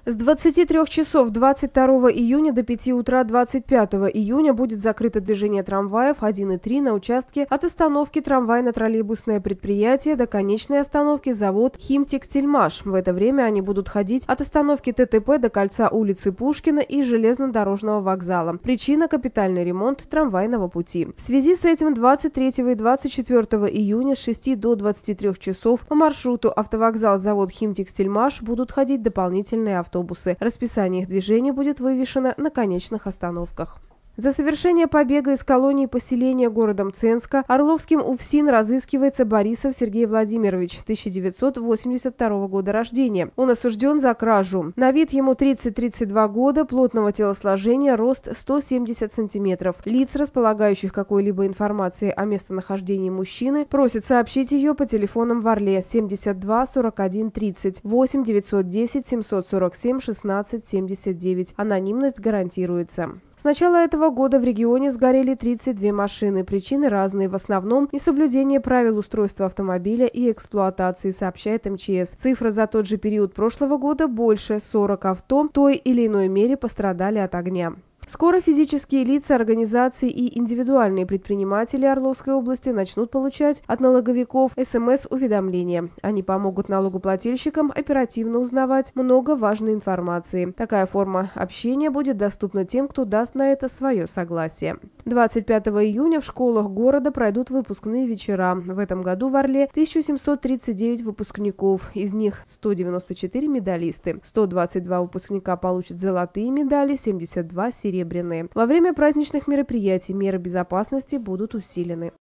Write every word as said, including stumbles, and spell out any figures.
С двадцати трёх часов двадцать второго июня до пяти утра двадцать пятого июня будет закрыто движение трамваев один и три на участке от остановки трамвайно-троллейбусное предприятие до конечной остановки завод «Химтекстильмаш». В это время они будут ходить от остановки ТТП до кольца улицы Пушкина и железнодорожного вокзала. Причина – капитальный ремонт трамвайного пути. В связи с этим двадцать третьего и двадцать четвёртого июня с шести до двадцати трёх часов по маршруту автовокзал-завод «Химтекстильмаш» будут ходить дополнительные автобусы. Расписание их движения будет вывешено на конечных остановках. За совершение побега из колонии поселения городом Ценска Орловским УФСИН разыскивается Борисов Сергей Владимирович, тысяча девятьсот восемьдесят второго года рождения. Он осужден за кражу. На вид ему тридцать-тридцать два года, плотного телосложения, рост сто семьдесят сантиметров. Лиц, располагающих какой-либо информацией о местонахождении мужчины, просят сообщить ее по телефонам в Орле семьдесят два сорок один тридцать, восемь девятьсот десять семьсот сорок семь шестнадцать семьдесят девять. Анонимность гарантируется. С начала этого года в регионе сгорели тридцать две машины. Причины разные. В основном несоблюдение правил устройства автомобиля и эксплуатации, сообщает МЧС. Цифра за тот же период прошлого года больше. сорок авто в той или иной мере пострадали от огня. Скоро физические лица, организации и индивидуальные предприниматели Орловской области начнут получать от налоговиков эс эм эс-уведомления. Они помогут налогоплательщикам оперативно узнавать много важной информации. Такая форма общения будет доступна тем, кто даст на это свое согласие. двадцать пятого июня в школах города пройдут выпускные вечера. В этом году в Орле тысяча семьсот тридцать девять выпускников, из них сто девяносто четыре медалисты. сто двадцать два выпускника получат золотые медали, семьдесят два – серебряные. Во время праздничных мероприятий меры безопасности будут усилены.